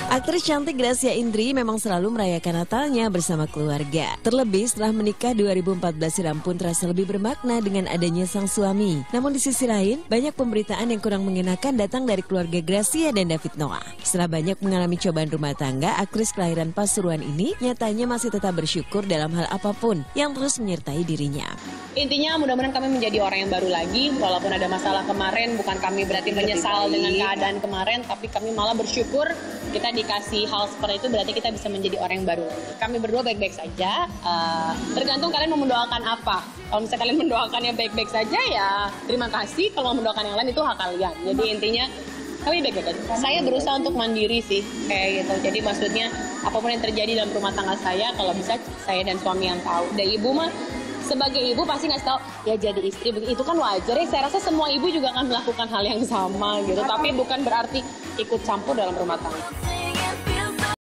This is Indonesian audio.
Aktris cantik Gracia Indri memang selalu merayakan Natalnya bersama keluarga. Terlebih setelah menikah 2014 silam pun terasa lebih bermakna dengan adanya sang suami. Namun di sisi lain, banyak pemberitaan yang kurang mengenakan datang dari keluarga Gracia dan David Noah. Setelah banyak mengalami cobaan rumah tangga, aktris kelahiran Pasuruan ini nyatanya masih tetap bersyukur dalam hal apapun yang terus menyertai dirinya. Intinya mudah-mudahan kami menjadi orang yang baru lagi, walaupun ada masalah kemarin, bukan kami berarti menyesal dengan keadaan kemarin, tapi kami malah bersyukur kita dikasih hal seperti itu, berarti kita bisa menjadi orang yang baru. Kami berdua baik-baik saja, tergantung kalian mau mendoakan apa. Kalau misalnya kalian mendoakannya baik-baik saja ya terima kasih, kalau mau mendoakan yang lain itu hak kalian. Jadi intinya kami baik-baik aja. Saya berusaha untuk mandiri sih, kayak gitu. Jadi maksudnya apapun yang terjadi dalam rumah tangga saya, kalau bisa saya dan suami yang tahu. Dan ibu mah sebagai ibu pasti ngasih tahu ya jadi istri itu kan wajar ya. Saya rasa semua ibu juga akan melakukan hal yang sama gitu. Tapi bukan berarti ikut campur dalam rumah tangga.